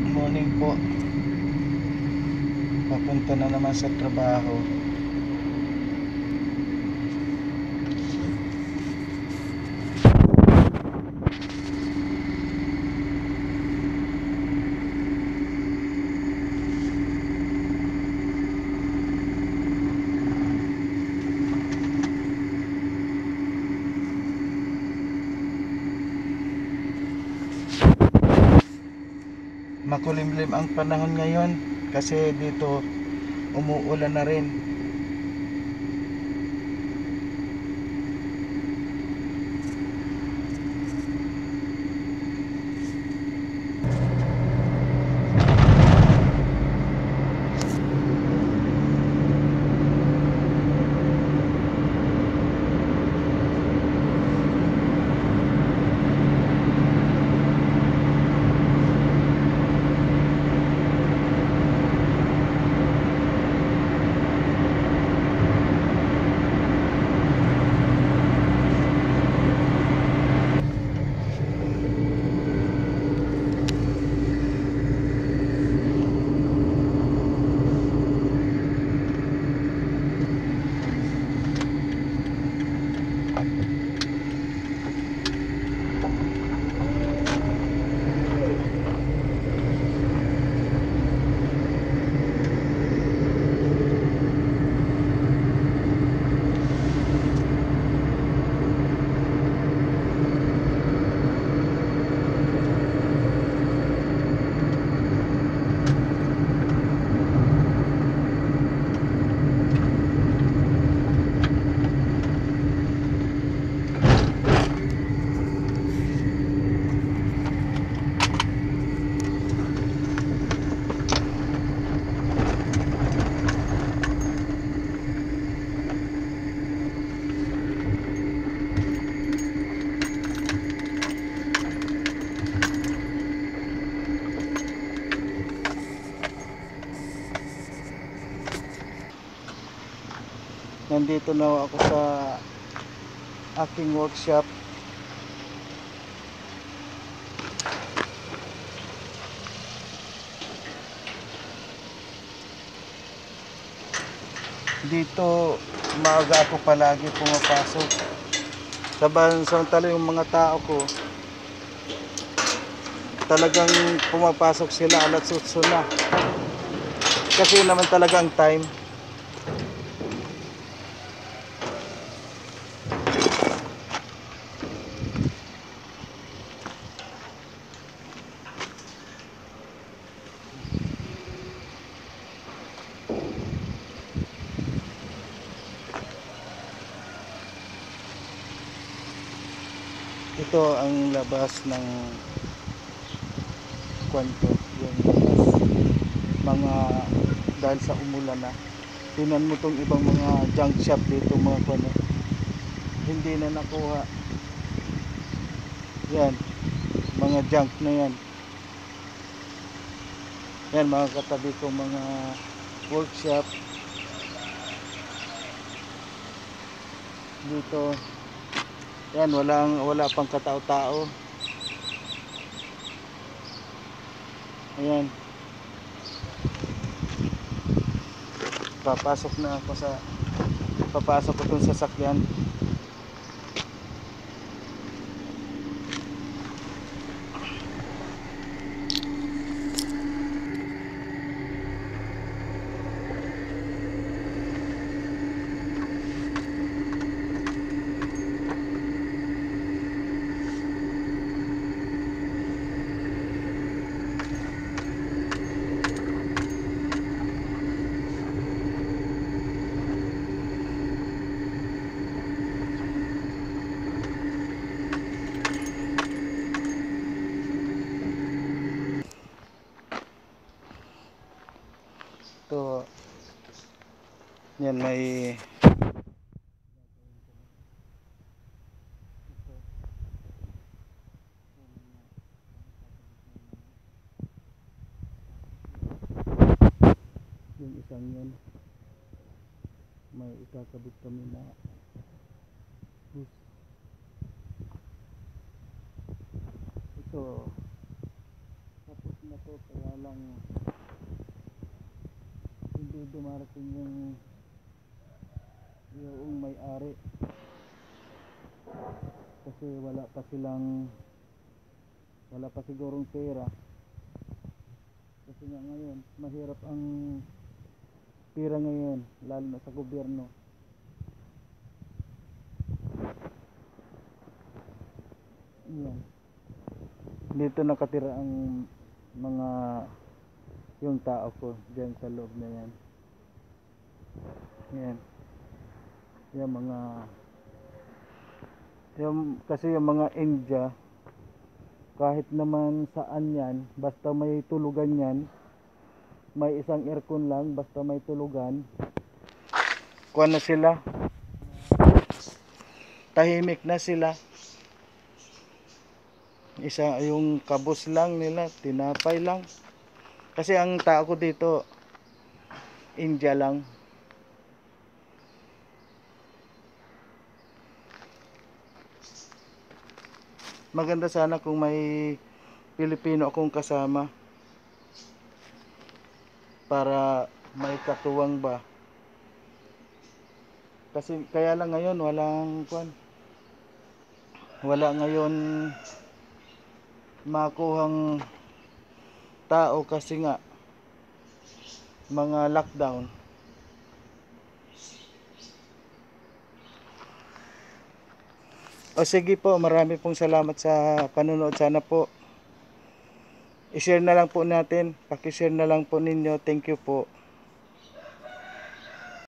Good morning po. Papunta na naman sa trabaho. Makulimlim ang panahon ngayon kasi dito umuulan na rin. Nandito na ako sa aking workshop. Dito maaga ako palagi pumapasok. Samantala yung mga tao ko talagang pumapasok sila alas 8 na. Kasi naman talaga ang time. Ito ang labas ng kwento, yung labas mga dahil sa umulan na. Tingnan mo tong ibang mga junk shop dito, mga kwento hindi na nakuha. Yan, mga junk na yan. Yan mga katabi ko, mga workshop dito. Yan, wala pang katao-tao. Ayan. Papasok ko dun sa sasakyan. Ito, yan may yung isang yan, may ikakabit kami na bus. Ito tapos na to, kaya dumarating yung may-ari, kasi wala pa sigurong pera, kasi nga ngayon mahirap ang pera ngayon, lalo na sa gobyerno. Yan, dito nakatira ang mga yung tao ko dyan sa loob na yan. Yan, kasi yung mga India, kahit naman saan yan, basta may tulugan yan, may isang aircon lang, basta may tulugan, kuha na sila, tahimik na sila. Isa yung kabos lang nila, tinapay lang, kasi ang tao ko dito India lang. Maganda sana kung may Pilipino akong kasama para may katuwang ba, kasi kaya lang ngayon wala ngayon makuhang tao, kasi nga mga lockdown. O sige po, marami pong salamat sa panonood. Sana po i-share na lang po natin, paki-share na lang po ninyo. Thank you po.